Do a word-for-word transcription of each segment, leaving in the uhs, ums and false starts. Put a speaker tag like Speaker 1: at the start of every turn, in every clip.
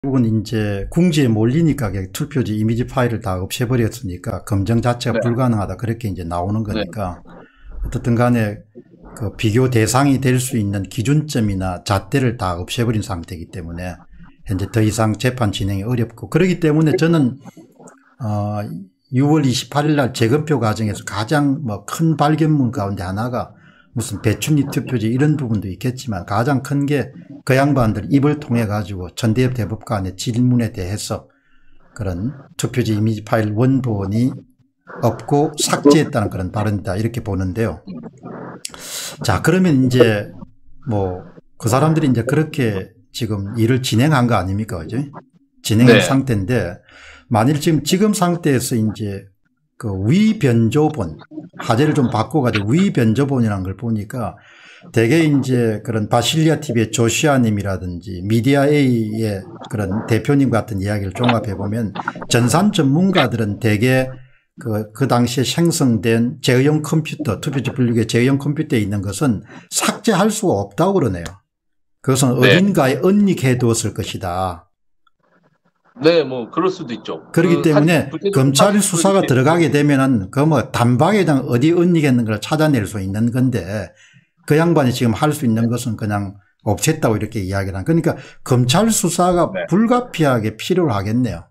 Speaker 1: 결국은 이제 궁지에 몰리니까 투표지 이미지 파일을 다 없애버렸으니까 검증 자체가
Speaker 2: 네.
Speaker 1: 불가능하다 그렇게 이제 나오는
Speaker 2: 네.
Speaker 1: 거니까 어떻든 간에 그 비교 대상이 될 수 있는 기준점이나 잣대를 다 없애버린 상태이기 때문에 현재 더 이상 재판 진행이 어렵고 그렇기 때문에 저는 어 유월 이십팔일 날 재검표 과정에서 가장 뭐 큰 발견문 가운데 하나가 무슨 배춘리 투표지 이런 부분도 있겠지만 가장 큰 게 그 양반들 입을 통해 가지고 전대협 대법관의 질문에 대해서 그런 투표지 이미지 파일 원본이 없고 삭제했다는 그런 발언이다 이렇게 보는데요. 자, 그러면 이제 뭐 그 사람들이 이제 그렇게 지금 일을 진행한 거 아닙니까? 그죠? 진행한
Speaker 2: 네.
Speaker 1: 상태인데 만일 지금 지금 상태에서 이제 그 위변조본 하재를 좀 바꿔가지고 위변조본이라는 걸 보니까 대개 이제 그런 바실리아 티비의 조시아님이라든지 미디어 A의 그런 대표님 같은 이야기를 종합해 보면 전산 전문가들은 대개 그, 그 당시에 생성된 제어형 컴퓨터, 투표지 분류기의 제어형 컴퓨터에 있는 것은 삭제할 수가 없다고 그러네요. 그것은
Speaker 2: 네.
Speaker 1: 어딘가에 은닉해 두었을 것이다.
Speaker 2: 네, 뭐 그럴 수도 있죠.
Speaker 1: 그렇기
Speaker 2: 그
Speaker 1: 때문에
Speaker 2: 사진,
Speaker 1: 검찰 수사가
Speaker 2: 이렇게
Speaker 1: 들어가게 되면은 그 뭐 단박에당 어디 은닉했는 걸 찾아낼 수 있는 건데 그 양반이 지금 할 수 있는 것은 그냥 없앴다고 이렇게 이야기를 한. 그러니까 검찰 수사가
Speaker 2: 네.
Speaker 1: 불가피하게 필요로 하겠네요.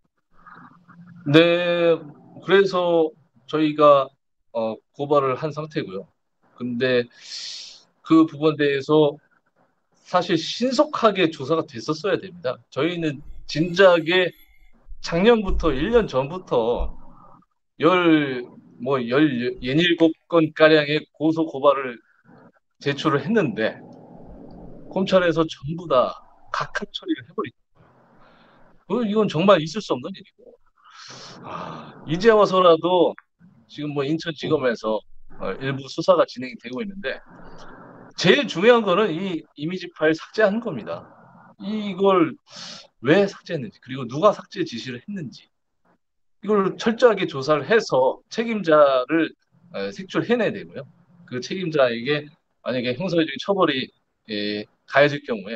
Speaker 2: 네, 그래서 저희가 어, 고발을 한 상태고요. 근데 그 부분에 대해서 사실 신속하게 조사가 됐었어야 됩니다. 저희는 진작에 작년부터 일 년 전부터 열, 뭐, 열일곱 건 가량의 고소 고발을 제출을 했는데, 검찰에서 전부 다 각하 처리를 해버리죠. 어, 이건 정말 있을 수 없는 일이고, 아, 이제 와서라도 지금 뭐 인천지검에서 어, 일부 수사가 진행이 되고 있는데, 제일 중요한 거는 이 이미지 파일 삭제하는 겁니다. 이걸 왜 삭제했는지, 그리고 누가 삭제 지시를 했는지, 이걸 철저하게 조사를 해서 책임자를 어, 색출해내야 되고요. 그 책임자에게 만약에 형사적인 처벌이 예, 가해질 경우에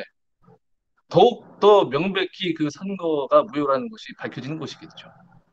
Speaker 2: 더욱 더 명백히 그 선거가 무효라는 것이 밝혀지는 것이겠죠.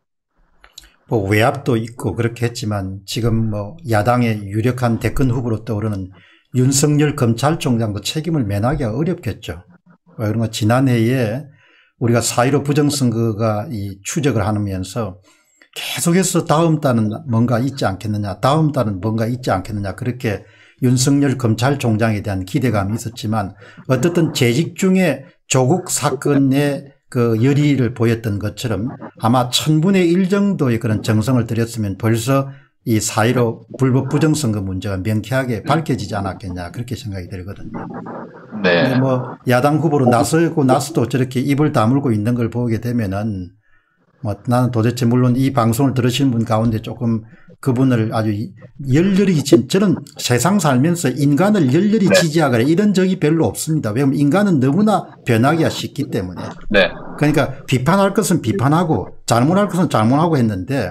Speaker 1: 뭐 외압도 있고 그렇게 했지만 지금 뭐 야당의 유력한 대권 후보로 떠오르는 윤석열 검찰총장도 책임을 면하기가 어렵겠죠. 그런가 지난해에 우리가 사 일오 부정선거가 이 추적을 하면서 계속해서 다음 달은 뭔가 있지 않겠느냐, 다음 달은 뭔가 있지 않겠느냐 그렇게 윤석열 검찰총장에 대한 기대감이 있었지만 어떻든 재직 중에 조국 사건의 그 열의를 보였던 것처럼 아마 천분의 일 정도의 그런 정성을 들였으면 벌써 이 사 일오 불법 부정선거 문제가 명쾌하게 밝혀지지 않았겠냐 그렇게 생각이 들거든요.
Speaker 2: 네.
Speaker 1: 근데 뭐 야당 후보로 나서고 나서도 저렇게 입을 다물고 있는 걸 보게 되면은 뭐 나는 도대체 물론 이 방송을 들으시는 분 가운데 조금 그분을 아주 열렬히 지 저는 세상 살면서 인간을 열렬히
Speaker 2: 네.
Speaker 1: 지지하거나 이런 적이 별로 없습니다. 왜냐하면 인간은 너무나 변하기가 쉽기 때문에.
Speaker 2: 네.
Speaker 1: 그러니까 비판할 것은 비판하고 잘못할 것은 잘못하고 했는데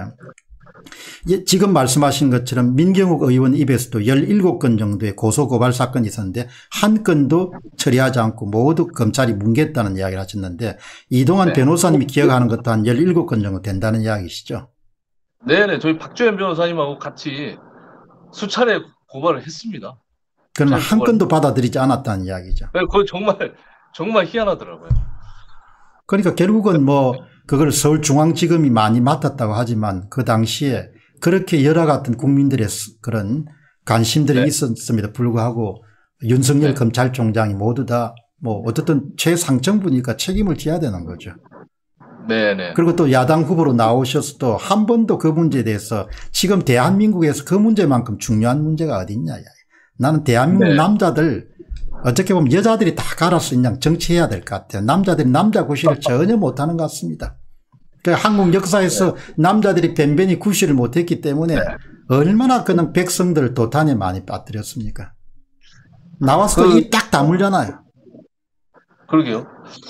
Speaker 1: 지금 말씀하신 것처럼 민경욱 의원 입에서도 열일곱 건 정도의 고소고발 사건이 있었는데 한 건도 처리하지 않고 모두 검찰이 뭉갰다는 이야기를 하셨는데 이동환
Speaker 2: 네.
Speaker 1: 변호사님이 기억하는 것도 한 열일곱 건 정도 된다는 이야기시죠?
Speaker 2: 네네. 저희 박주현 변호사님하고 같이 수차례 고발을 했습니다.
Speaker 1: 그러면 한
Speaker 2: 고발.
Speaker 1: 건도 받아들이지 않았다는 이야기죠.
Speaker 2: 네, 그거 정말 정말 희한하더라고요.
Speaker 1: 그러니까 결국은 뭐 그걸 서울중앙지검이 많이 맡았다고 하지만 그 당시에 그렇게 여러 같은 국민들의 그런 관심들이
Speaker 2: 네.
Speaker 1: 있었음에도 불구하고 윤석열
Speaker 2: 네.
Speaker 1: 검찰총장이 모두 다 뭐 어쨌든 최상층부니까 책임을 져야 되는 거죠.
Speaker 2: 네네.
Speaker 1: 그리고 또 야당 후보로 나오셔서도 한 번도 그 문제에 대해서 지금 대한민국에서 그 문제만큼 중요한 문제가 어디 있냐. 나는 대한민국
Speaker 2: 네.
Speaker 1: 남자들 어떻게 보면 여자들이 다 갈아서 그냥 정치해야 될 것 같아요. 남자들이 남자 구실을 전혀 못하는 것 같습니다. 그러니까 한국 역사에서 네. 남자들이 변변히 구실을 못했기 때문에 네. 얼마나 그냥 백성들을 도탄에 많이 빠뜨렸습니까. 나와서도
Speaker 2: 그,
Speaker 1: 입 딱 다물잖아요.
Speaker 2: 그러게요.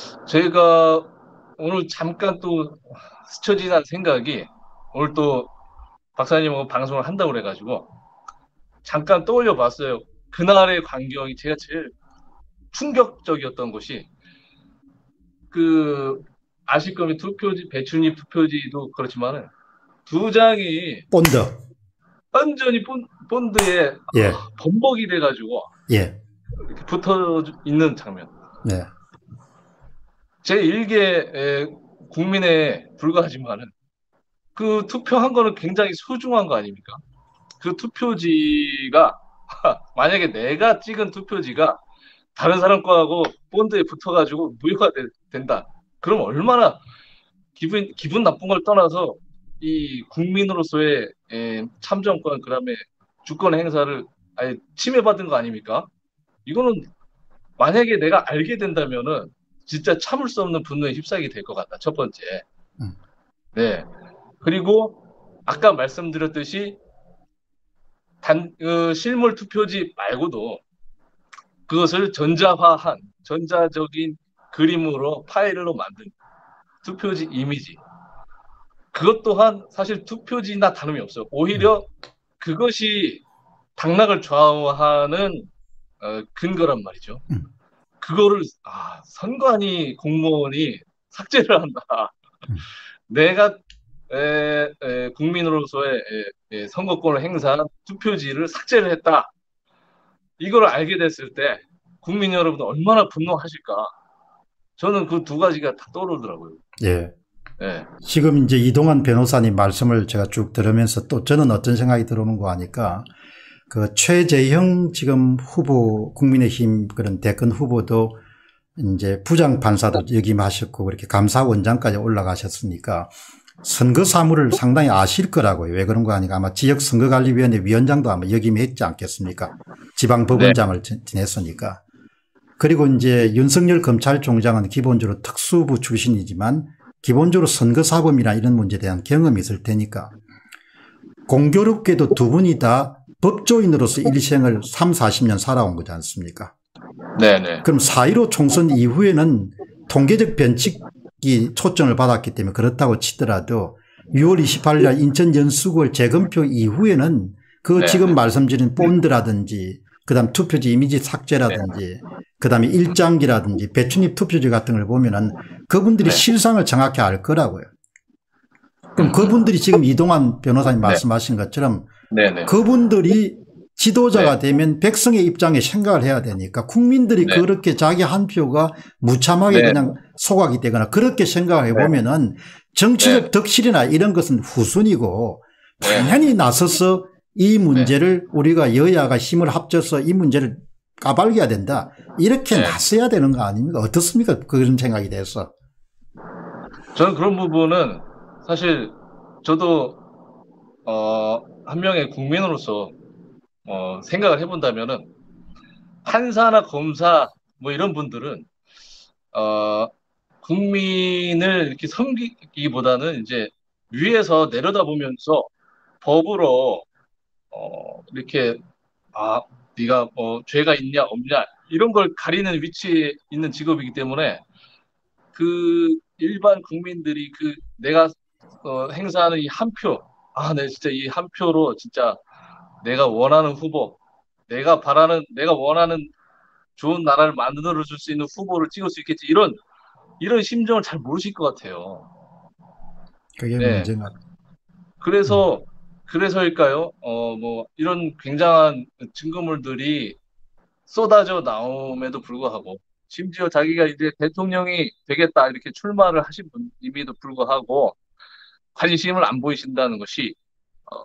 Speaker 2: 제가 오늘 잠깐 또 스쳐 지난 생각이 오늘 또 박사님하고 방송을 한다고 그래가지고 잠깐 떠올려 봤어요. 그날의 광경이 제가 제일 충격적이었던 것이 그 아실 겁니다. 투표지, 배춘입 투표지도 그렇지만은 두 장이
Speaker 1: 본드.
Speaker 2: 완전히 본, 본드에
Speaker 1: 예,
Speaker 2: 범벅이 돼가지고
Speaker 1: 예,
Speaker 2: 이렇게 붙어 있는 장면.
Speaker 1: 네,
Speaker 2: 제일의 국민에 불과하지만은 그 투표한 거는 굉장히 소중한 거 아닙니까? 그 투표지가 만약에 내가 찍은 투표지가 다른 사람 거하고 본드에 붙어가지고 무효가 되, 된다. 그럼 얼마나 기분 기분 나쁜 걸 떠나서 이 국민으로서의 에, 참정권 그다음에 주권 행사를 아예 침해받은 거 아닙니까? 이거는 만약에 내가 알게 된다면은 진짜 참을 수 없는 분노에 휩싸이게 될 것 같다. 첫 번째.
Speaker 1: 음,
Speaker 2: 네. 그리고 아까 말씀드렸듯이 단 어, 실물 투표지 말고도 그것을 전자화한 전자적인 그림으로 파일로 만든 투표지 이미지. 그것 또한 사실 투표지나 다름이 없어요.
Speaker 1: 음,
Speaker 2: 오히려 그것이 당락을 좌우하는 어, 근거란 말이죠.
Speaker 1: 음,
Speaker 2: 그거를 아, 선관위 공무원이 삭제를 한다.
Speaker 1: 음.
Speaker 2: 내가 에, 에, 국민으로서의 에, 에, 선거권을 행사한 투표지를 삭제를 했다. 이걸 알게 됐을 때 국민 여러분 얼마나 분노하실까? 저는 그 두 가지가 다 떠오르더라고요.
Speaker 1: 예.
Speaker 2: 네.
Speaker 1: 지금 이제 이동환 변호사님 말씀을 제가 쭉 들으면서 또 저는 어떤 생각이 들어오는 거 하니까 그 최재형 지금 후보 국민의힘 그런 대권 후보도 이제 부장판사도 역임하셨고 그렇게 감사원장까지 올라가셨으니까 선거 사무를 상당히 아실 거라고요. 왜 그런 거 아니까 아마 지역선거관리위원회 위원장도 아마 역임했지 않겠습니까? 지방법원장을 네. 지냈으니까. 그리고 이제 윤석열 검찰총장은 기본적으로 특수부 출신이지만 기본적으로 선거사범이나 이런 문제에 대한 경험이 있을 테니까 공교롭게도 두 분이 다 법조인으로서 일생을 삼, 사십 년 살아온 거지 않습니까?
Speaker 2: 네네.
Speaker 1: 그럼 사 일오 총선 이후에는 통계적 변칙이 초점을 받았기 때문에 그렇다고 치더라도 유월 이십팔 일 인천 연수구을 재검표 이후에는 그 네. 지금 말씀드린 본드라든지 그다음 투표지 이미지 삭제라든지 네. 그다음에 일장기라든지 배춘입 투표지 같은 걸 보면은 그분들이 네. 실상을 정확히 알 거라고요. 그럼 그분들이 지금 이동환 변호사님 네. 말씀하신 것처럼 네네. 그분들이 지도자가 네. 되면 백성의 입장에 생각을 해야 되니까 국민들이 네. 그렇게 자기 한 표가 무참하게 네. 그냥 소각이 되거나 그렇게 생각을 해보면은 정치적 네. 덕실이나 이런 것은 후순이고 당연히 나서서 이 문제를 네. 우리가 여야가 힘을 합쳐서 이 문제를 까발려야 된다. 이렇게 네. 나서야 되는 거 아닙니까? 어떻습니까? 그런 생각이 돼서.
Speaker 2: 저는 그런 부분은 사실 저도 어, 한 명의 국민으로서 어, 생각을 해본다면은 판사나 검사 뭐 이런 분들은 어, 국민을 이렇게 섬기기보다는 이제 위에서 내려다보면서 법으로 어, 이렇게 아 네가 뭐 죄가 있냐 없냐 이런 걸 가리는 위치에 있는 직업이기 때문에 그 일반 국민들이 그 내가 어, 행사하는 이 한 표, 아, 네 진짜 이 한 표로 진짜 내가 원하는 후보, 내가 바라는, 내가 원하는 좋은 나라를 만들어 줄 수 있는 후보를 찍을 수 있겠지. 이런 이런 심정을 잘 모르실 것 같아요.
Speaker 1: 그게 네. 문제가.
Speaker 2: 그래서 음. 그래서일까요? 어, 뭐 이런 굉장한 증거물들이 쏟아져 나옴에도 불구하고 심지어 자기가 이제 대통령이 되겠다 이렇게 출마를 하신 분임에도 불구하고 관심을 안 보이신다는 것이 어,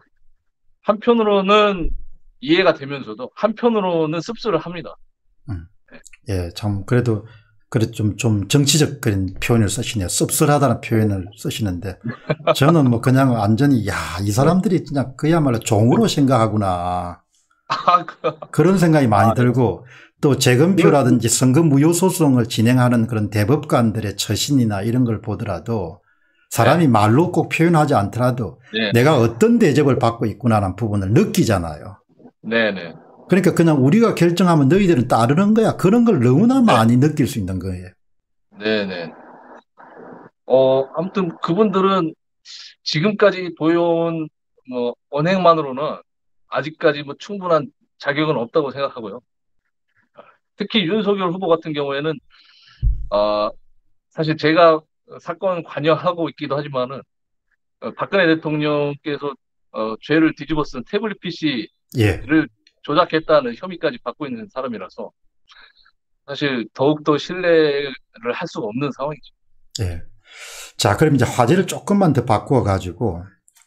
Speaker 2: 한편으로는 이해가 되면서도 한편으로는 씁쓸을 합니다.
Speaker 1: 음. 예, 참 그래도 그래 좀 좀 정치적 그런 표현을 쓰시네요. 씁쓸하다는 표현을 쓰시는데 저는 뭐 그냥 완전히 야, 이 사람들이 그냥 그야말로 종으로 생각하구나.
Speaker 2: 아, 그...
Speaker 1: 그런 생각이 많이 아, 들고 또 재검표라든지 선거 무효 소송을 진행하는 그런 대법관들의 처신이나 이런 걸 보더라도 사람이 네. 말로 꼭 표현하지 않더라도 네. 내가 어떤 대접을 받고 있구나라는 부분을 느끼잖아요.
Speaker 2: 네네.
Speaker 1: 그러니까 그냥 우리가 결정하면 너희들은 따르는 거야. 그런 걸 너무나 네. 많이 느낄 수 있는 거예요.
Speaker 2: 네네. 어, 아무튼 그분들은 지금까지 보여온 뭐 언행만으로는 아직까지 뭐 충분한 자격은 없다고 생각하고요. 특히 윤석열 후보 같은 경우에는 어, 사실 제가 사건 관여하고 있기도 하지만은 어, 박근혜 대통령께서 어, 죄를 뒤집어 쓴 태블릿 피시를
Speaker 1: 예,
Speaker 2: 조작했다는 혐의까지 받고 있는 사람이라서 사실 더욱더 신뢰를 할 수가 없는 상황이죠.
Speaker 1: 예. 자, 그럼 이제 화제를 조금만 더 바꾸어 가지고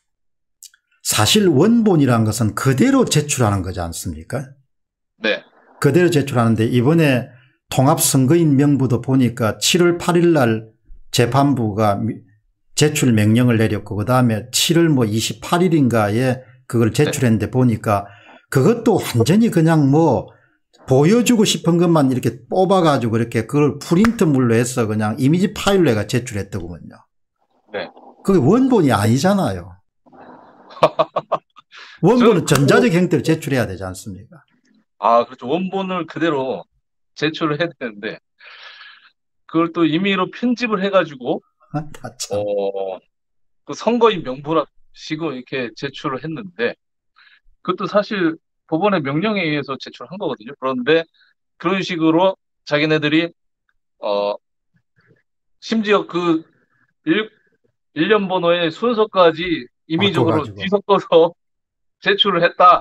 Speaker 1: 사실 원본이라는 것은 그대로 제출하는 거지 않습니까?
Speaker 2: 네,
Speaker 1: 그대로 제출하는데 이번에 통합선거인 명부도 보니까 칠월 팔일 날 재판부가 제출 명령을 내렸고 그다음에 칠월 뭐 이십팔일인가에 그걸 제출했는데 보니까 그것도 완전히 그냥 뭐 보여주고 싶은 것만 이렇게 뽑아가지고 이렇게 그걸 프린트물로 해서 그냥 이미지 파일로 해가 제출했더군요.
Speaker 2: 네.
Speaker 1: 그게 원본이 아니잖아요. 원본은 전자적 형태로 제출해야 되지 않습니까?
Speaker 2: 아, 그렇죠. 원본을 그대로 제출을 해야 되는데 그걸 또 임의로 편집을 해가지고
Speaker 1: 아, 참.
Speaker 2: 어, 그 선거인 명부라시고 이렇게 제출을 했는데 그것도 사실 법원의 명령에 의해서 제출한 거거든요. 그런데 그런 식으로 자기네들이 어 심지어 그 일, 일련 번호의 순서까지 임의적으로
Speaker 1: 바꿔가지고.
Speaker 2: 뒤섞어서 제출을 했다.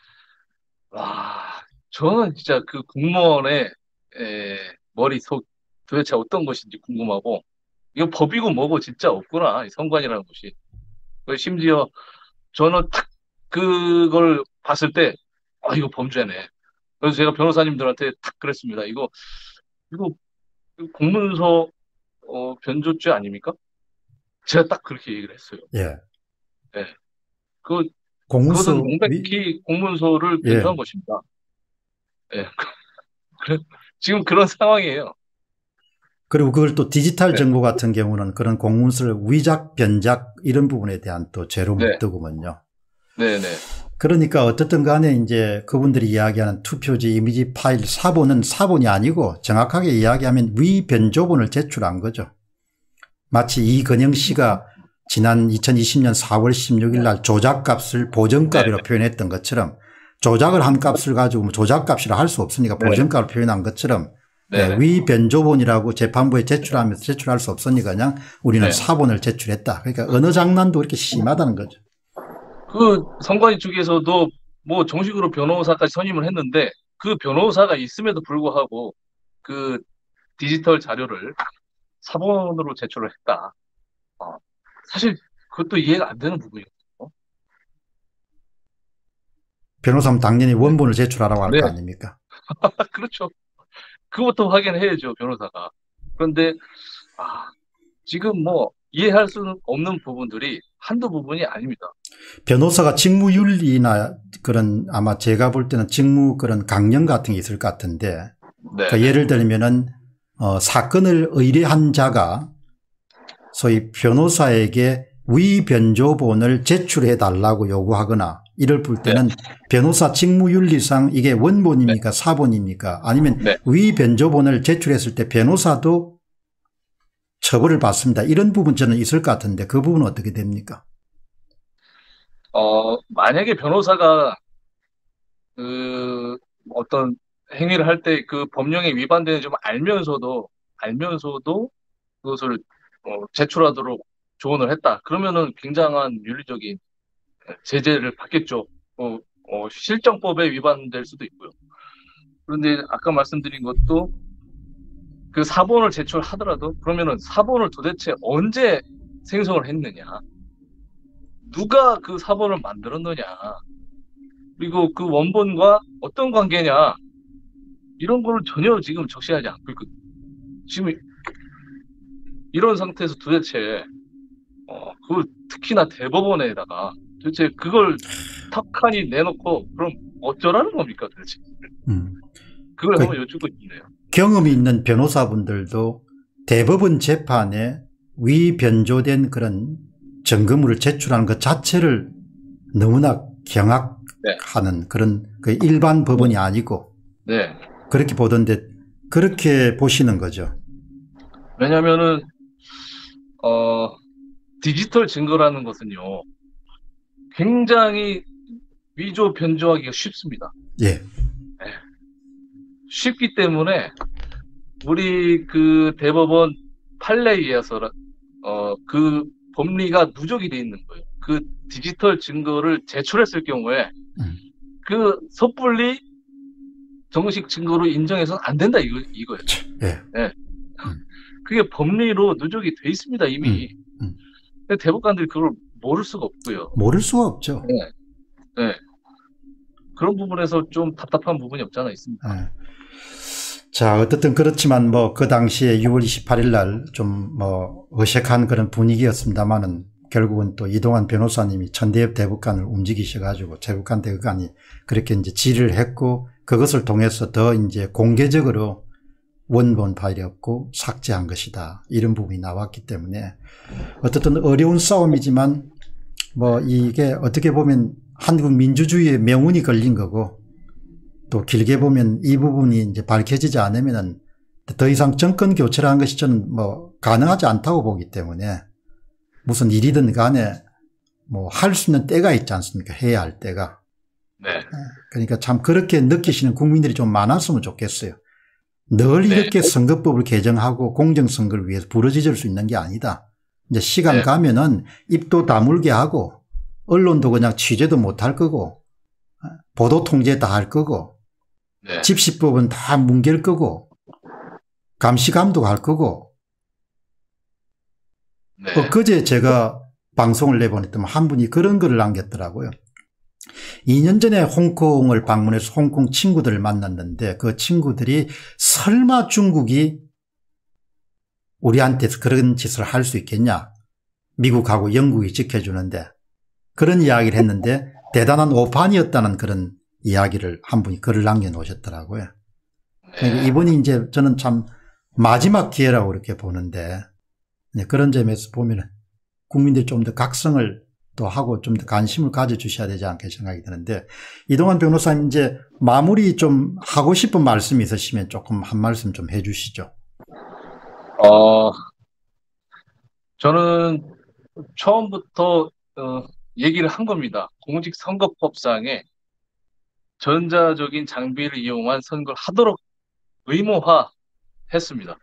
Speaker 2: 와, 저는 진짜 그 공무원의 에, 머릿속 도대체 어떤 것인지 궁금하고 이거 법이고 뭐고 진짜 없구나. 이 선관이라는 것이. 그 심지어 저는 탁 그걸 봤을 때 아, 이거 범죄네. 그래서 제가 변호사님들한테 탁 그랬습니다. 이거 이거 공문서 어, 변조죄 아닙니까? 제가 딱 그렇게 얘기를 했어요.
Speaker 1: 예.
Speaker 2: 네. 그 그것은
Speaker 1: 공문서 미,
Speaker 2: 명백히 공문서를 변조한
Speaker 1: 예.
Speaker 2: 것입니다. 예. 그래- 지금 그런 상황이에요.
Speaker 1: 그리고 그걸 또 디지털
Speaker 2: 네,
Speaker 1: 정보 같은 경우는 그런 공문서를 위작, 변작 이런 부분에 대한 또 죄로
Speaker 2: 네,
Speaker 1: 묶더구먼요.
Speaker 2: 네, 네,
Speaker 1: 그러니까 어떻든 간에 이제 그분들이 이야기하는 투표지 이미지 파일 사본은 사본이 아니고 정확하게 이야기하면 위변조본을 제출한 거죠. 마치 이건영 씨가 지난 이천이십년 사월 십육일 날 조작값을 보정값이라고
Speaker 2: 네,
Speaker 1: 표현했던 것처럼 조작을 한 값을 가지고 뭐 조작값이라 할 수 없으니까
Speaker 2: 네,
Speaker 1: 보정값을 표현한 것처럼
Speaker 2: 네,
Speaker 1: 예,
Speaker 2: 네,
Speaker 1: 위변조본이라고 재판부에 제출하면서 제출할 수 없으니까 그냥 우리는
Speaker 2: 네.
Speaker 1: 사본을 제출했다. 그러니까 언어 장난도 이렇게 심하다는 거죠.
Speaker 2: 그 선관위 쪽에서도 뭐 정식으로 변호사까지 선임을 했는데 그 변호사가 있음에도 불구하고 그 디지털 자료를 사본으로 제출을 했다. 어, 사실 그것도 이해가 안 되는 부분이거든요.
Speaker 1: 변호사는 당연히 원본을 제출하라고 할
Speaker 2: 네,
Speaker 1: 거 아닙니까?
Speaker 2: 그렇죠. 그것도 확인해야죠, 변호사가. 그런데 아, 지금 뭐 이해할 수 없는 부분들이 한두 부분이 아닙니다.
Speaker 1: 변호사가 직무윤리나 그런 아마 제가 볼 때는 직무 그런 강령 같은 게 있을 것 같은데
Speaker 2: 네,
Speaker 1: 그
Speaker 2: 네,
Speaker 1: 예를 들면은 어, 사건을 의뢰한 자가 소위 변호사에게 위변조본을 제출해 달라고 요구하거나 이럴 볼
Speaker 2: 네,
Speaker 1: 때는 변호사 직무윤리상 이게
Speaker 2: 네,
Speaker 1: 원본입니까 사본입니까 아니면
Speaker 2: 네.
Speaker 1: 위변조본을 제출했을 때 변호사도 처벌을 받습니다. 이런 부분 저는 있을 것 같은데 그 부분은 어떻게 됩니까?
Speaker 2: 어, 만약에 변호사가 그 어떤 행위를 할 때 그 법령에 위반되는 점 알면서도 알면서도 그것을 어, 제출하도록 조언을 했다. 그러면은 굉장한 윤리적인 제재를 받겠죠. 어, 어, 실정법에 위반될 수도 있고요. 그런데 아까 말씀드린 것도 그 사본을 제출하더라도 그러면은 사본을 도대체 언제 생성을 했느냐? 누가 그 사본을 만들었느냐? 그리고 그 원본과 어떤 관계냐? 이런 거를 전혀 지금 적시하지 않고 있거든요. 지금 이런 상태에서 도대체 어, 그걸 특히나 대법원에다가 도대체 그걸 턱하니 내놓고 그럼 어쩌라는 겁니까 도대체?
Speaker 1: 음.
Speaker 2: 그걸
Speaker 1: 그
Speaker 2: 한번 여쭙고 싶네요.
Speaker 1: 경험이 있는 변호사분들도 대법원 재판에 위변조된 그런 증거물을 제출하는 것 자체를 너무나
Speaker 2: 네,
Speaker 1: 경악하는 그런 그 일반 법원이 아니고
Speaker 2: 네.
Speaker 1: 그렇게 보던데 그렇게 보시는 거죠.
Speaker 2: 왜냐면은 어, 디지털 증거라는 것은요 굉장히 위조 변조하기가 쉽습니다.
Speaker 1: 예.
Speaker 2: 네. 쉽기 때문에 우리 그 대법원 판례에 의해서 어, 그 법리가 누적이 돼 있는 거예요. 그 디지털 증거를 제출했을 경우에
Speaker 1: 음.
Speaker 2: 그 섣불리 정식 증거로 인정해서는 안 된다 이거 이거예요.
Speaker 1: 예.
Speaker 2: 네.
Speaker 1: 음.
Speaker 2: 그게 법리로 누적이 돼 있습니다 이미.
Speaker 1: 음. 음.
Speaker 2: 근데 대법관들이 그걸 모를 수가 없고요.
Speaker 1: 모를 수가 없죠.
Speaker 2: 네. 네. 그런 부분에서 좀 답답한 부분이 없지 않아 있습니다.
Speaker 1: 예. 자, 어떻든 그렇지만 뭐 그 당시에 유월 이십팔일 날 좀 뭐 어색한 그런 분위기였습니다만은 결국은 또 이동환 변호사님이 천대엽 대법관을 움직이셔가지고 대법관 대법관이 그렇게 이제 질의를 했고 그것을 통해서 더 이제 공개적으로 원본 파일이 없고 삭제한 것이다. 이런 부분이 나왔기 때문에 어떻든 어려운 싸움이지만 뭐 이게 어떻게 보면 한국 민주주의의 명운이 걸린 거고 또 길게 보면 이 부분이 이제 밝혀지지 않으면은 더 이상 정권 교체를 하는 것이 저는 뭐 가능하지 않다고 보기 때문에 무슨 일이든 간에 뭐 할 수 있는 때가 있지 않습니까? 해야 할 때가.
Speaker 2: 네.
Speaker 1: 그러니까 참 그렇게 느끼시는 국민들이 좀 많았으면 좋겠어요. 늘
Speaker 2: 네.
Speaker 1: 이렇게 선거법을 개정하고 공정선거를 위해서 부르짖을 수 있는 게 아니다. 이제 시간
Speaker 2: 네.
Speaker 1: 가면은 입도 다물게 하고 언론도 그냥 취재도 못할 거고 보도 통제 다 할 거고
Speaker 2: 네.
Speaker 1: 집시법은 다 뭉갤 거고 감시감독 할 거고.
Speaker 2: 네.
Speaker 1: 엊그제 제가 방송을 내보냈더니 한 분이 그런 글을 남겼더라고요. 이 년 전에 홍콩을 방문해서 홍콩 친구들을 만났는데 그 친구들이 설마 중국이 우리한테서 그런 짓을 할 수 있겠냐. 미국하고 영국이 지켜주는데 그런 이야기를 했는데 대단한 오판이었다는 그런 이야기를 한 분이 글을 남겨놓으셨더라고요. 그러니까 이번이 이제 저는 참 마지막 기회라고 이렇게 보는데 그런 점에서 보면 국민들이 좀 더 각성을 또 하고 좀 더 관심을 가져주셔야 되지 않겠 생각이 드는데 이동환 변호사님 이제 마무리 좀 하고 싶은 말씀이 있으시면 조금 한 말씀 좀 해 주시죠.
Speaker 2: 어, 저는 처음부터 어, 얘기를 한 겁니다. 공직선거법상에 전자적인 장비를 이용한 선거를 하도록 의무화했습니다.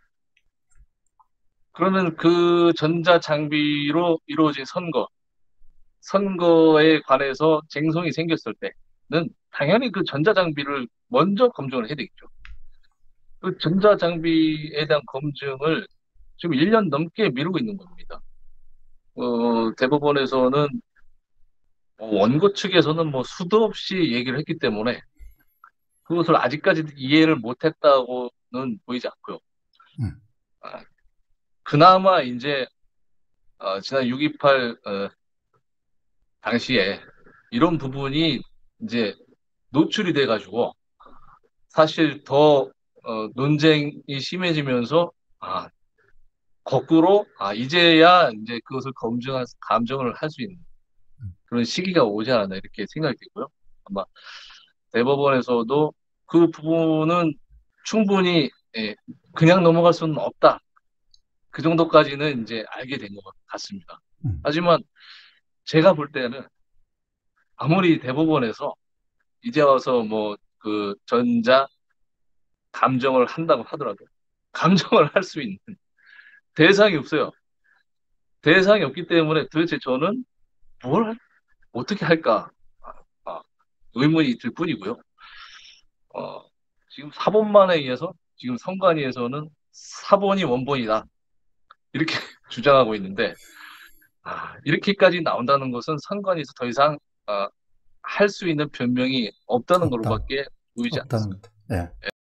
Speaker 2: 그러면 그 전자장비로 이루어진 선거, 선거에 관해서 쟁송이 생겼을 때는 당연히 그 전자장비를 먼저 검증을 해야 되겠죠. 그 전자장비에 대한 검증을 지금 일 년 넘게 미루고 있는 겁니다. 어, 대법원에서는 뭐 원고 측에서는 뭐 수도 없이 얘기를 했기 때문에 그것을 아직까지 이해를 못했다고는 보이지 않고요.
Speaker 1: 음.
Speaker 2: 아, 그나마 이제 어, 지난 육 이팔 어, 당시에 이런 부분이 이제 노출이 돼가지고 사실 더 어, 논쟁이 심해지면서 아, 거꾸로 아 이제야 이제 그것을 검증할 감정을 할 수 있는 그런 시기가 오지 않았나 이렇게 생각이 되고요. 아마 대법원에서도 그 부분은 충분히 예, 그냥 넘어갈 수는 없다. 그 정도까지는 이제 알게 된 것 같습니다.
Speaker 1: 음.
Speaker 2: 하지만 제가 볼 때는 아무리 대법원에서 이제 와서 뭐 그 전자 감정을 한다고 하더라도 감정을 할 수 있는 대상이 없어요. 대상이 없기 때문에 도대체 저는 뭘 할- 어떻게 할까 아, 아, 의문이 들 뿐이고요. 어, 지금 사본만에 의해서 지금 선관위에서는 사본이 원본이다 이렇게 주장하고 있는데 아, 이렇게까지 나온다는 것은 선관위에서 더 이상 아, 할 수 있는 변명이 없다는
Speaker 1: 없다.
Speaker 2: 걸로밖에 보이지
Speaker 1: 없다는
Speaker 2: 않습니다.
Speaker 1: 것. 예.